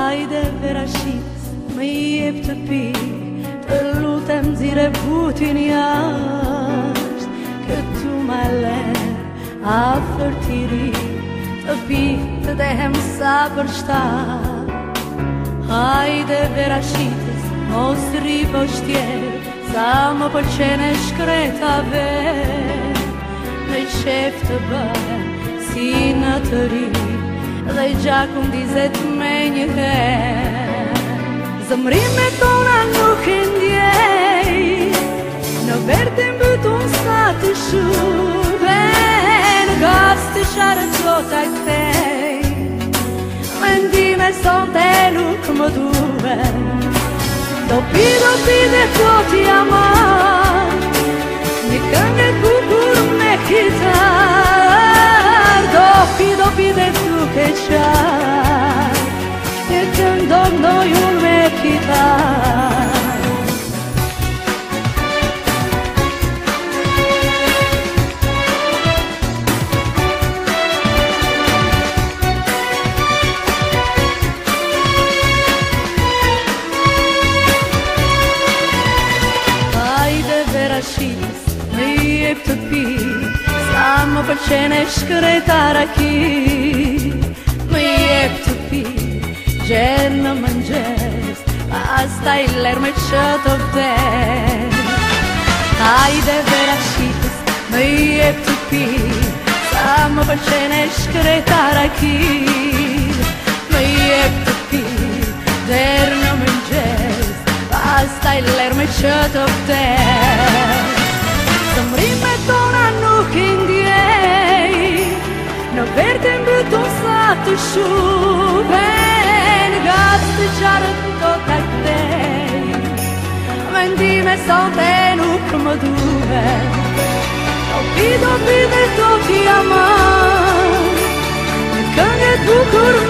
Hajde verashit më jep të pi, të lutem zire butin jasht, këtu ma len afër tiri, të pi të dehem sa për shtat. Hajde verashitës, mos ri poshtjer, sa më pëlqen e shkreta vet, në qef të bëhem si në të ri, dhe gjaku m'dizet me një her. Zëmrime tona nuk e ndjej, në verte mbytun sa të shuve, në gaz të sharët do t'a kthej, mendime sonte nuk më duve. Do pi dhe do t'i amar, një këngë bukur me kitar. Do pi dhe duke qar, një këndo unë me kitar. Hajde verashitës, më jep të pi, sa më pëlqen e shkreta raki, më jep të pi, gjerë në mëngjes, pastaj ler me që të vdes. Hajde verashitës, më jep të pi, sa më pëlqen e shkreta raki, më jep të pi, gjerë në mëngjes, pastaj ler me që të vdes. Zëmrime tona nuk i ndjej, në verte mbytun sa të shuve, në gaz të qarët do t'a kthej, mendime sonte nuk më duve. Do pi dhe do t'i amar, në këngët bukur